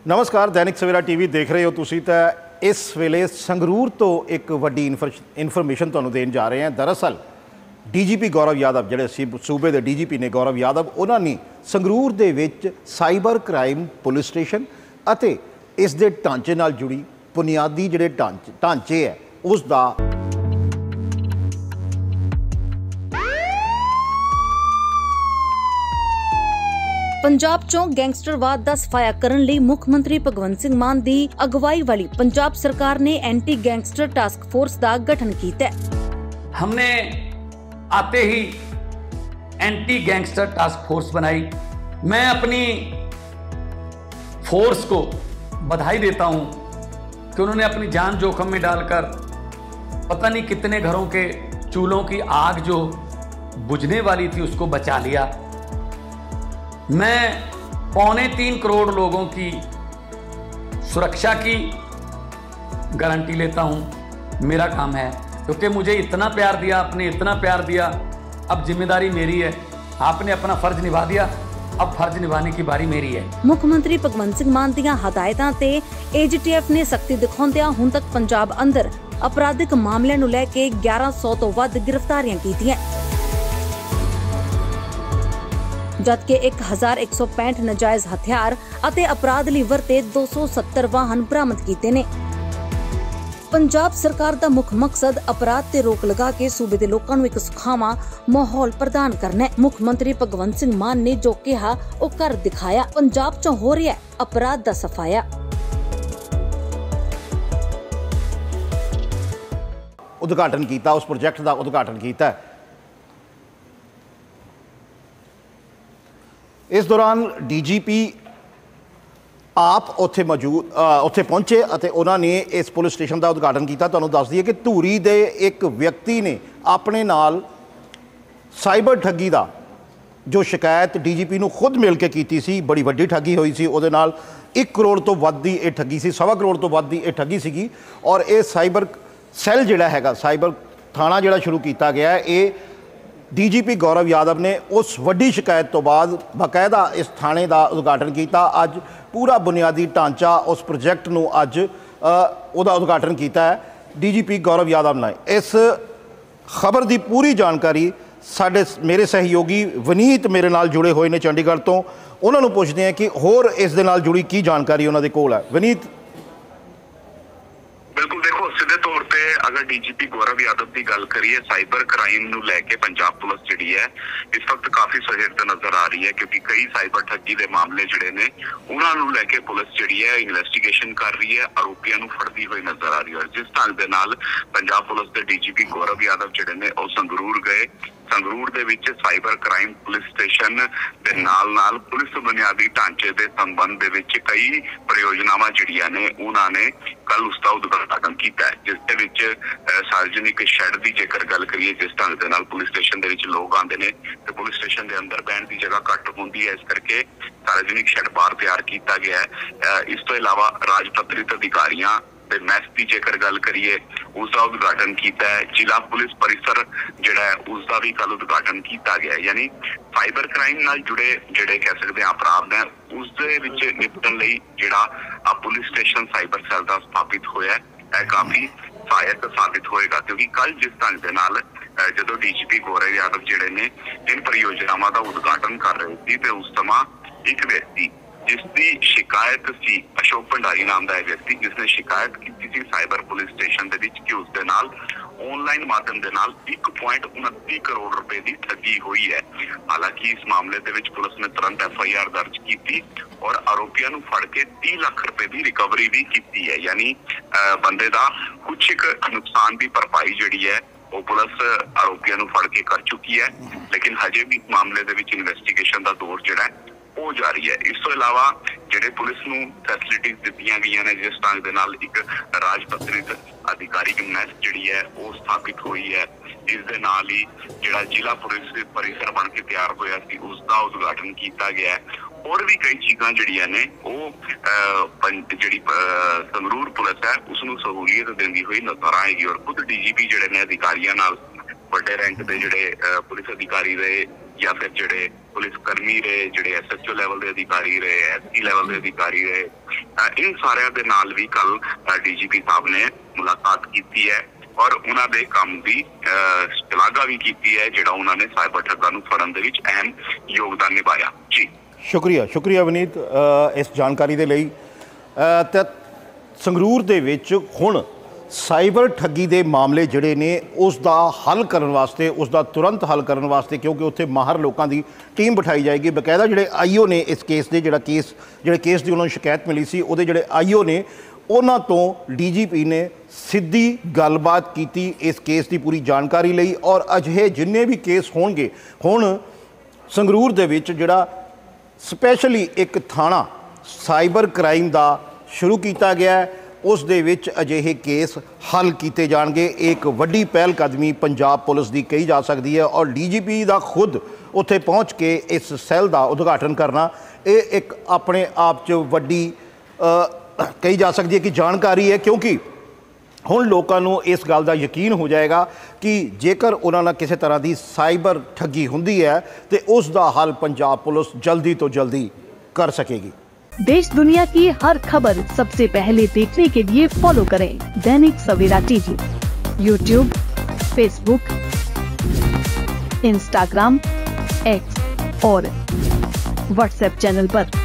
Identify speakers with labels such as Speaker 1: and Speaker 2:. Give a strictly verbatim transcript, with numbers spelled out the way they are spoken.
Speaker 1: नमस्कार, दैनिक सवेरा टीवी देख रहे हो तुसी। तो इस वेले संगरूर तो एक वड्डी इन्फर इन्फॉर्मेशन तुहानूं देण जा रहे हैं। दरअसल D G P Gaurav Yadav जिहड़े सूबे के डी जी पी ने गौरव यादव, उन्होंने संगरूर दे विच साइबर क्राइम पुलिस स्टेशन अते इस दे ढांचे नाल जुड़ी बुनियादी जिहड़े ढांचे ढांचे है उसका
Speaker 2: पंजाब चों गैंगस्टरवाद का सफाया करने लई मुख मंत्री भगवंत सिंह मान की अगवाई वाली पंजाब सरकार ने एंटी गैंगस्टर टास्क फोर्स का गठन किया।
Speaker 3: हमने आते ही एंटी गैंगस्टर टास्क फोर्स बनाई। मैं अपनी फोर्स को बधाई देता हूं कि उन्होंने अपनी जान जोखिम में डालकर पता नहीं कितने घरों के चूल्हों की आग जो बुझने वाली थी उसको बचा लिया। मैं पौने तीन करोड़ लोगों की सुरक्षा की गारंटी लेता हूं। मेरा काम है, क्योंकि मुझे इतना प्यार दिया, आपने इतना प्यार दिया, अब जिम्मेदारी मेरी है। आपने अपना फर्ज निभा दिया, अब फर्ज निभाने की बारी मेरी है।
Speaker 2: मुख्यमंत्री भगवंत सिंह मान दी हदायतां ते ए जी टी एफ ने सख्ती दिखाउंदियां हुण तक पंजाब अंदर अपराधिक मामलिਆਂ ਨੂੰ ਲੈ ਕੇ ग्यारह सौ ਤੋਂ ਵੱਧ गिरफ्तारियां कीतियां, जबकि एक हजार एक सौ पैंठ नाजायज हथियार अते अपराध लई वरते दो सौ सत्तर वाहन बरामद किए ने। पंजाब सरकार का मुख मकसद अपराध ते रोक लगा के सूबे दे लोकां नूं एक सुखावा माहौल प्रदान करना है। मुख मंत्री भगवंत सिंह मान ने जो कहा वो कर दिखाया। पंजाब चों हो रहा है अपराध दा सफाया।
Speaker 1: उद्घाटन किया, उस प्रोजेक्ट का उद्घाटन किया। इस दौरान डी जी पी आप उत्थे मौजूद उत्थे पहुंचे और उन्होंने इस पुलिस स्टेशन का उद्घाटन किया। तुहानूं दस दईए कि धूरी दे एक व्यक्ति ने अपने नाल साइबर ठगी का जो शिकायत डी जी पी नूं खुद मिल के की सी, बड़ी वड्डी ठगी हुई सी। उहदे नाल एक करोड़ तो वध दी ये ठगी सी, सवा करोड़ तो वध दी ये ठगी सीगी। और ये साइबर सैल जिहड़ा हैगा, साइबर थाना जिहड़ा शुरू किया गया है, ये D G P Gaurav Yadav ने उस वड्डी शिकायत तो बाद बाकायदा इस थाने का उद्घाटन किया। अज पूरा बुनियादी ढांचा उस प्रोजेक्ट नूं अज उहदा उद्घाटन किया है D G P Gaurav Yadav ने। इस खबर की पूरी जानकारी साडे मेरे सहयोगी वनीत मेरे नाल जुड़े हुए ने चंडीगढ़ तो, उन्होंने पुछते हैं कि होर इस दे नाल जुड़ी की जानकारी उन्होंने कोल है। वनीत,
Speaker 4: बिल्कुल, देखो सीधे तौर पे अगर D G P Gaurav Yadav की गल करिए, साइबर क्राइम नूं लैके पंजाब पुलिस जिहड़ी है इस वक्त काफ़ी सजग नज़र आ रही है, क्योंकि कई साइबर ठगी के मामले जिहड़े ने उन्हां नूं लैके पुलिस जिहड़ी है इन्वेस्टिगेशन कर रही है, आरोपियों नूं फड़दी हुई नज़र आ रही है। जिस ढंग दे नाल पंजाब पुलिस के D G P Gaurav Yadav जिहड़े ने वो संगरूर गए, संगरूर दे विच साइबर क्राइम पुलिस स्टेशन दे नाल नाल पुलिस बुनियादी ढांचे के संबंध दे विच कई परियोजनावां जिहड़ियां ने उन्हां ने कल उसका उद्घाटन किया है, जिसदे विच सार्वजनिक शैड की जेकर गल करिए, जिस ढंग दे नाल पुलिस स्टेशन दे विच लोग आते हैं तो पुलिस स्टेशन के अंदर बहन की जगह घट होंदी है, इस करके सार्वजनिक शैड बाहर तैयार किया गया है। इस तो इलावा राजपत्रित अधिकारियों मैस की जेकर गल करिए उसका उद्घाटन किया है। जिला पुलिस परिसर जिहड़ा है उसका भी कल उद्घाटन किया गया है। यानी साइबर क्राइम नाल जुड़े जिहड़े कह सकते हैं अपराध हैं उस दे विच निपटण लई जिहड़ा पुलिस स्टेशन साइबर सैल का स्थापित होया है, यह काफी सहायक साबित होएगा। क्योंकि कल जिस ढंग के नाल जदों D G P Gaurav Yadav जिहड़े ने इन परियोजनावां का उद्घाटन कर रहे थे तो उस समय एक व्यक्ति जिसकी शिकायत सी, अशोक भंडारी नाम का व्यक्ति जिसने शिकायत की थी साइबर पुलिस स्टेशन के विच कि उसके नाल ऑनलाइन माध्यम के नाल एक पॉइंट उनती करोड़ रुपए की ठगी हुई है। हालांकि इस मामले के विच पुलिस ने तुरंत एफ आई आर दर्ज की थी और आरोपियों नूं फड़ के तीस लाख रुपए की रिकवरी भी की है। यानी बंदे का कुछ एक नुकसान की भरपाई जिहड़ी है वो पुलिस आरोपियों नूं फड़ के कर चुकी है, लेकिन हजे भी मामले के विच इन्वेस्टिगेशन का दौर जिहड़ा है हो जा रही है। इस तो इलावा जिहड़े पुलिस नूं फैसिलिटीज दित्तियां गईयां ने, जिस ढंग दे नाल एक राजपत्रित अधिकारी मैस जिहड़ी है वो स्थापित हुई है, इस दे नाल ही जिहड़ा जिला पुलिस परिसर बन के तैयार होया सी उसका उद्घाटन किया गया है। और भी कई चीज़ां जिहड़ियां ने वो जिहड़ी संगरूर पुलिस है उसनूं सहूलियत देंदी हुई नज़र आएगी। और खुद डी जी पी जिहड़े ने अधिकारियों नाल बड़े रैंक के जिहड़े पुलिस अधिकारी रहे ਜਾਂ ਫਿਰ ਜਿਹੜੇ ਪੁਲਿਸ ਕਰਮੀ ਰਹੇ, ਜਿਹੜੇ ਐਸਐਚਓ ਲੈਵਲ ਦੇ ਅਧਿਕਾਰੀ ਰਹੇ, ਐਸਪੀ ਲੈਵਲ ਦੇ ਅਧਿਕਾਰੀ ਰਹੇ, ਇਨ ਸਾਰਿਆਂ ਦੇ ਨਾਲ ਵੀ ਕੱਲ ਡੀਜੀਪੀ ਸਾਹਿਬ ਨੇ ਮੁਲਾਕਾਤ ਕੀਤੀ ਹੈ ਔਰ ਉਹਨਾਂ ਦੇ ਕੰਮ ਦੀ ਸ਼ਲਾਘਾ ਵੀ ਕੀਤੀ ਹੈ, ਜਿਹੜਾ ਉਹਨਾਂ ਨੇ ਸਾਈਬਰ ਠੱਗਾਂ ਨੂੰ ਫੜਨ ਦੇ ਵਿੱਚ ਅਹਿਮ ਯੋਗਦਾਨ ਨਿਭਾਇਆ। ਜੀ
Speaker 1: ਸ਼ੁਕਰੀਆ ਸ਼ੁਕਰੀਆ ਵਿਨੀਤ ਇਸ ਜਾਣਕਾਰੀ ਦੇ ਲਈ। ਤੇ ਸੰਗਰੂਰ ਦੇ ਵਿੱਚ ਹੁਣ ਸਾਈਬਰ ਠੱਗੀ ਦੇ ਮਾਮਲੇ ਜਿਹੜੇ ਨੇ ਉਸ ਦਾ ਹੱਲ ਕਰਨ ਵਾਸਤੇ, ਉਸ ਦਾ ਤੁਰੰਤ ਹੱਲ ਕਰਨ ਵਾਸਤੇ, ਕਿਉਂਕਿ ਉੱਥੇ ਮਾਹਰ ਲੋਕਾਂ ਦੀ ਟੀਮ ਬਿਠਾਈ ਜਾਏਗੀ। ਬਕਾਇਦਾ ਜਿਹੜੇ ਆਈਓ ਨੇ ਇਸ ਕੇਸ ਦੇ, ਜਿਹੜਾ ਕੇਸ ਜਿਹੜੇ ਕੇਸ ਦੀ ਉਹਨਾਂ ਨੂੰ ਸ਼ਿਕਾਇਤ ਮਿਲੀ ਸੀ, ਉਹਦੇ ਜਿਹੜੇ ਆਈਓ ਨੇ ਉਹਨਾਂ ਤੋਂ ਡੀਜੀਪੀ ਨੇ ਸਿੱਧੀ ਗੱਲਬਾਤ ਕੀਤੀ ਇਸ ਕੇਸ ਦੀ ਪੂਰੀ ਜਾਣਕਾਰੀ ਲਈ। ਔਰ ਅਜਿਹੇ ਜਿੰਨੇ ਵੀ ਕੇਸ ਹੋਣਗੇ, ਹੁਣ ਸੰਗਰੂਰ ਦੇ ਵਿੱਚ ਜਿਹੜਾ ਸਪੈਸ਼ਲੀ ਇੱਕ ਥਾਣਾ ਸਾਈਬਰ ਕ੍ਰਾਈਮ ਦਾ ਸ਼ੁਰੂ ਕੀਤਾ ਗਿਆ ਹੈ, ਉਸ ਦੇ ਵਿੱਚ ਅਜਿਹੇ ਕੇਸ ਹੱਲ ਕੀਤੇ ਜਾਣਗੇ। ਇੱਕ ਵੱਡੀ ਪਹਿਲ ਕਦਮੀ ਪੰਜਾਬ ਪੁਲਿਸ ਦੀ ਕਹੀ ਜਾ ਸਕਦੀ ਹੈ ਔਰ ਡੀਜੀਪੀ ਦਾ ਖੁਦ ਉੱਥੇ ਪਹੁੰਚ ਕੇ ਇਸ ਸੈੱਲ ਦਾ ਉਦਘਾਟਨ ਕਰਨਾ, ਇਹ ਇੱਕ ਆਪਣੇ ਆਪ 'ਚ ਵੱਡੀ ਕਹੀ ਜਾ ਸਕਦੀ ਹੈ ਕਿ ਜਾਣਕਾਰੀ ਹੈ, ਕਿਉਂਕਿ ਹੁਣ ਲੋਕਾਂ ਨੂੰ ਇਸ ਗੱਲ ਦਾ ਯਕੀਨ ਹੋ ਜਾਏਗਾ ਕਿ ਜੇਕਰ ਉਹਨਾਂ ਨਾਲ ਕਿਸੇ ਤਰ੍ਹਾਂ ਦੀ ਸਾਈਬਰ ਠੱਗੀ ਹੁੰਦੀ ਹੈ ਤੇ ਉਸ ਦਾ ਹੱਲ ਪੰਜਾਬ ਪੁਲਿਸ ਜਲਦੀ ਤੋਂ ਜਲਦੀ कर सकेगी।
Speaker 5: देश दुनिया की हर खबर सबसे पहले देखने के लिए फॉलो करें Dainik Savera TV, YouTube, Facebook, Instagram, X और व्हाट्सएप चैनल पर।